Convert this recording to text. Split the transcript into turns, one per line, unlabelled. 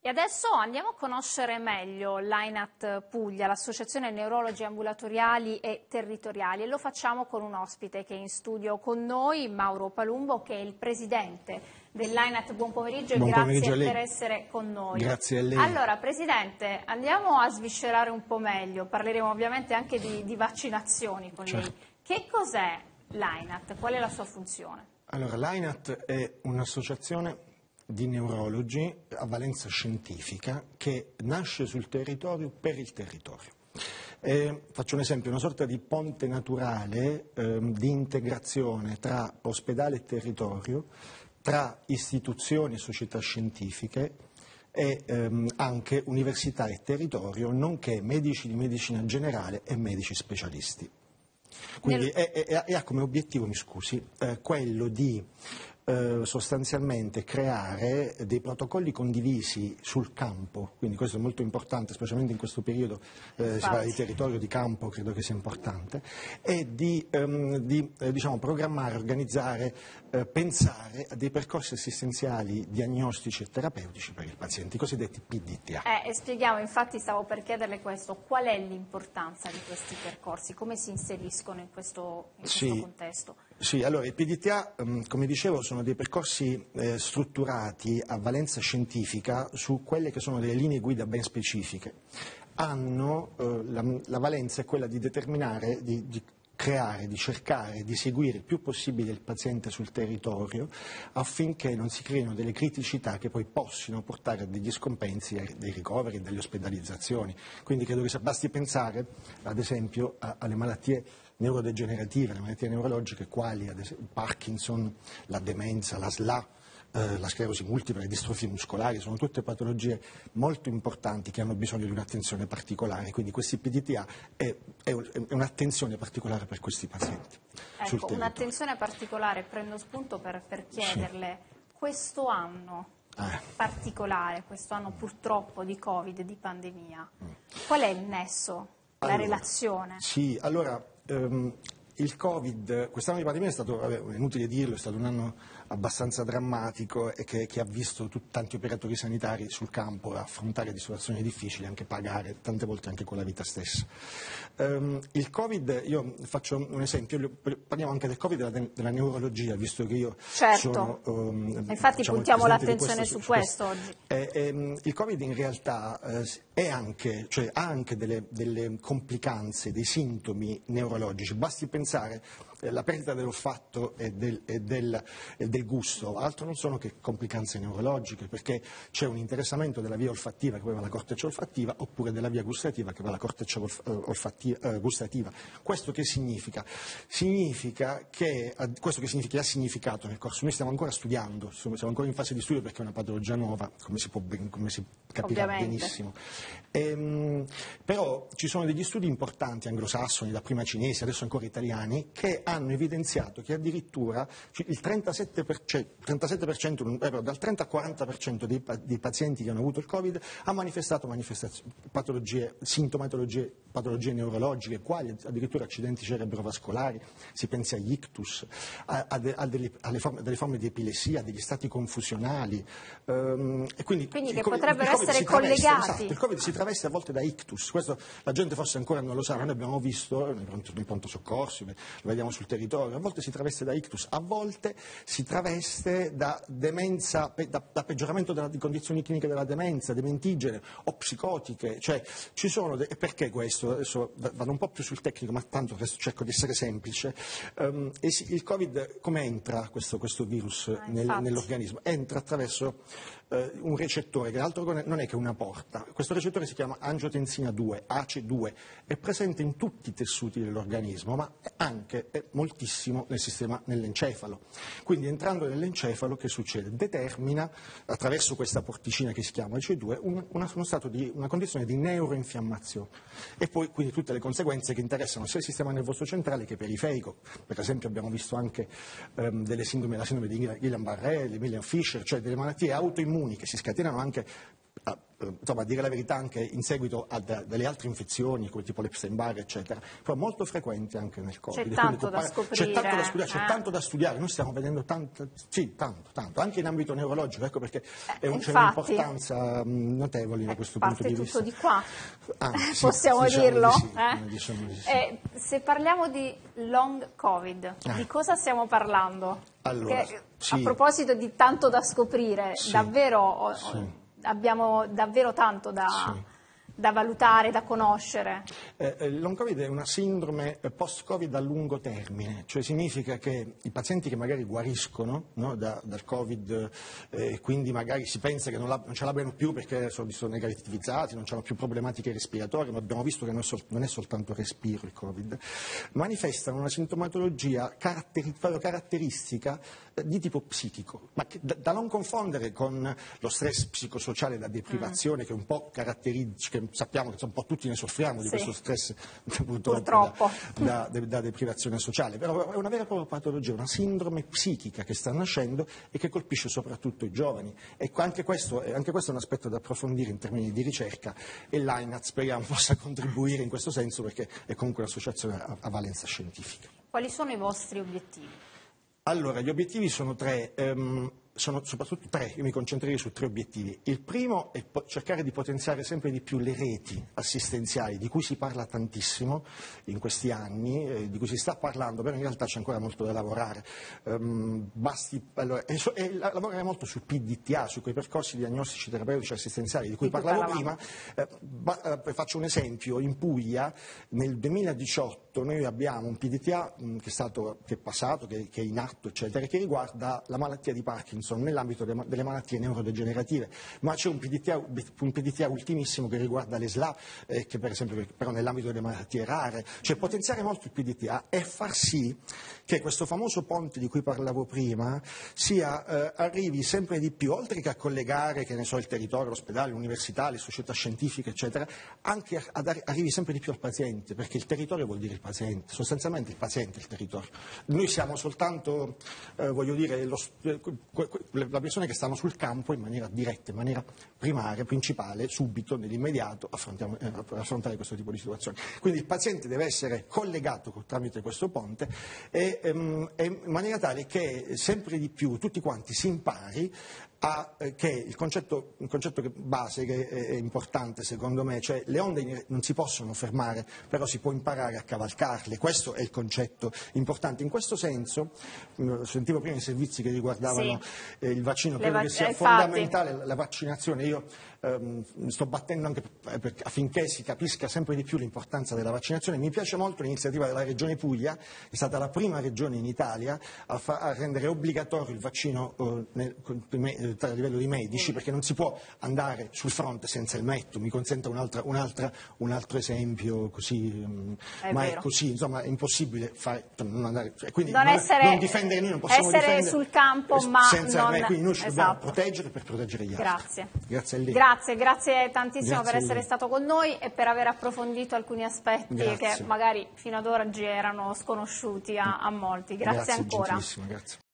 E adesso andiamo a conoscere meglio l'AINAT Puglia, l'Associazione Neurologi Ambulatoriali e Territoriali, e lo facciamo con un ospite che è in studio con noi, Mauro Palumbo, che è il presidente dell'AINAT. Buon pomeriggio e grazie per essere con noi.
Grazie a lei.
Allora, Presidente, andiamo a sviscerare un po' meglio, parleremo ovviamente anche di vaccinazioni con lei. Che cos'è l'AINAT? Qual è la sua funzione?
Allora, l'AINAT è un'associazione di neurologi a valenza scientifica che nasce sul territorio per il territorio. Faccio un esempio, una sorta di ponte naturale di integrazione tra ospedale e territorio, tra istituzioni e società scientifiche e anche università e territorio, nonché medici di medicina generale e medici specialisti. Quindi ha come obiettivo, quello di sostanzialmente creare dei protocolli condivisi sul campo, quindi questo è molto importante, specialmente in questo periodo si parla di territorio, di campo, credo che sia importante, e di programmare, organizzare, pensare a dei percorsi assistenziali, diagnostici e terapeutici per i pazienti, i cosiddetti PDTA.
E spieghiamo, infatti stavo per chiederle questo, qual è l'importanza di questi percorsi, come si inseriscono in questo contesto?
Sì, allora i PDTA, come dicevo, sono dei percorsi strutturati a valenza scientifica su quelle che sono delle linee guida ben specifiche. Hanno la valenza è quella di determinare, di creare, di cercare di seguire il più possibile il paziente sul territorio affinché non si creino delle criticità che poi possano portare a degli scompensi, dei ricoveri e delle ospedalizzazioni. Quindi credo che basti pensare ad esempio alle malattie neurodegenerative, le malattie neurologiche quali ad esempio il Parkinson, la demenza, la SLA, la sclerosi multipla, le distrofie muscolari, sono tutte patologie molto importanti che hanno bisogno di un'attenzione particolare, quindi questi PDTA è un'attenzione particolare per questi pazienti.
Ecco, un'attenzione particolare, prendo spunto per chiederle, questo anno particolare, questo anno purtroppo di Covid, di pandemia, qual è il nesso, la relazione?
Sì, allora il Covid, quest'anno di pandemia è stato, è inutile dirlo, è stato un anno abbastanza drammatico e che ha visto tanti operatori sanitari sul campo affrontare di situazioni difficili, anche pagare tante volte anche con la vita stessa. Il Covid, io faccio un esempio, parliamo anche del Covid e della neurologia, visto che io sono...
infatti puntiamo l'attenzione su questo oggi.
Il Covid in realtà ha anche delle complicanze, dei sintomi neurologici, basti pensare la perdita dell'olfatto e del gusto, altro non sono che complicanze neurologiche, perché c'è un interessamento della via olfattiva che poi va alla corteccia olfattiva, oppure della via gustativa che va alla corteccia gustativa. Questo che significa? Significa che, questo che significa, ha significato nel corso, noi stiamo ancora studiando, siamo ancora in fase di studio perché è una patologia nuova, come si capirà benissimo. Però ci sono degli studi importanti anglosassoni, dapprima cinesi, adesso ancora italiani, che hanno evidenziato che addirittura il 37%, dal 30 al 40% dei pazienti che hanno avuto il Covid ha manifestato patologie neurologiche, quali addirittura accidenti cerebrovascolari, si pensi agli ictus, delle forme di epilessia, degli stati confusionali. E quindi che
potrebbero essere collegati.
Esatto, il Covid si traveste a volte da ictus, questo la gente forse ancora non lo sa, noi abbiamo visto nei pronto soccorsi, lo vediamo sul territorio, a volte si traveste da ictus, a volte si traveste da demenza, da peggioramento di condizioni cliniche della demenza, dementigene o psicotiche, cioè ci sono, e perché questo? Adesso vado un po' più sul tecnico, ma tanto adesso cerco di essere semplice. Il Covid, come entra questo virus nell'organismo? Entra attraverso un recettore che altro non è che una porta. Questo recettore si chiama angiotensina 2, ACE2, è presente in tutti i tessuti dell'organismo, ma anche moltissimo nell'encefalo. Quindi entrando nell'encefalo che succede? Determina, attraverso questa porticina che si chiama ACE2, una condizione di neuroinfiammazione. E poi quindi tutte le conseguenze che interessano sia il sistema nervoso centrale che periferico. Per esempio abbiamo visto anche la sindrome di Guillain-Barré, di Miller-Fisher, cioè delle malattie autoimmuni che si scatenano anche insomma, a dire la verità anche in seguito a delle altre infezioni come tipo l'Epstein-Barr eccetera, però molto frequenti anche nel Covid.
C'è tanto da scoprire.
C'è tanto da studiare, c'è tanto da studiare, noi stiamo vedendo tanto, anche in ambito neurologico, ecco perché c'è un'importanza notevole da questo punto di vista.
Parte tutto di qua,
sì,
possiamo
diciamo
dirlo.
Diciamo di sì.
Se parliamo di long Covid, di cosa stiamo parlando?
Allora,
a proposito di tanto da scoprire, davvero abbiamo davvero tanto da valutare, da conoscere.
Il long Covid è una sindrome post-Covid a lungo termine, cioè significa che i pazienti che magari guariscono, no, dal Covid, quindi magari si pensa che non ce l'abbiano più perché sono negativizzati, non hanno più problematiche respiratorie, ma abbiamo visto che non è soltanto respiro il Covid, manifestano una sintomatologia caratteristica di tipo psichico, ma da non confondere con lo stress psicosociale da deprivazione che un po' caratterizza, che sappiamo che un po' tutti ne soffriamo di questo stress purtroppo da deprivazione sociale, però è una vera e propria patologia, una sindrome psichica che sta nascendo e che colpisce soprattutto i giovani. Ecco, anche questo è un aspetto da approfondire in termini di ricerca e l'INAT speriamo possa contribuire in questo senso perché è comunque un'associazione a valenza scientifica.
Quali sono i vostri obiettivi?
Allora, gli obiettivi sono tre, sono soprattutto tre, io mi concentrerei su tre obiettivi. Il primo è cercare di potenziare sempre di più le reti assistenziali, di cui si parla tantissimo in questi anni, di cui si sta parlando, però in realtà c'è ancora molto da lavorare. Lavorare molto sul PDTA, su quei percorsi diagnostici terapeutici assistenziali di cui parlavo prima. Faccio un esempio, in Puglia nel 2018 noi abbiamo un PDTA che è passato, che è in atto, eccetera, che riguarda la malattia di Parkinson nell'ambito delle malattie neurodegenerative, ma c'è un PDTA ultimissimo che riguarda le SLA, che per esempio però nell'ambito delle malattie rare, cioè potenziare molto il PDTA e far sì che questo famoso ponte di cui parlavo prima arrivi sempre di più, oltre che a collegare, che ne so, il territorio, l'ospedale, l'università, le società scientifiche, eccetera, anche arrivi sempre di più al paziente, perché il territorio vuol dire il paziente, sostanzialmente il paziente è il territorio. Noi siamo soltanto, voglio dire, le persone che stanno sul campo in maniera diretta, in maniera primaria, principale, subito, nell'immediato, affrontare questo tipo di situazioni. Quindi il paziente deve essere collegato tramite questo ponte e in maniera tale che sempre di più tutti quanti si impari che il concetto base che è importante secondo me, cioè le onde non si possono fermare, però si può imparare a cavalcarle, questo è il concetto importante. In questo senso, sentivo prima i servizi che riguardavano il vaccino, credo che sia fondamentale la vaccinazione, io mi sto battendo anche affinché si capisca sempre di più l'importanza della vaccinazione. Mi piace molto l'iniziativa della Regione Puglia, che è stata la prima regione in Italia a rendere obbligatorio il vaccino a livello di medici, perché non si può andare sul fronte senza il metto. Mi consenta un altro esempio così, è così, insomma è impossibile non andare, quindi non difendere noi, non possiamo
essere sul campo, ma
senza quindi noi ci dobbiamo proteggere per proteggere gli altri. Grazie a lei.
Grazie tantissimo per essere stato con noi e per aver approfondito alcuni aspetti che magari fino ad oggi erano sconosciuti a molti. Grazie ancora.
Grazie.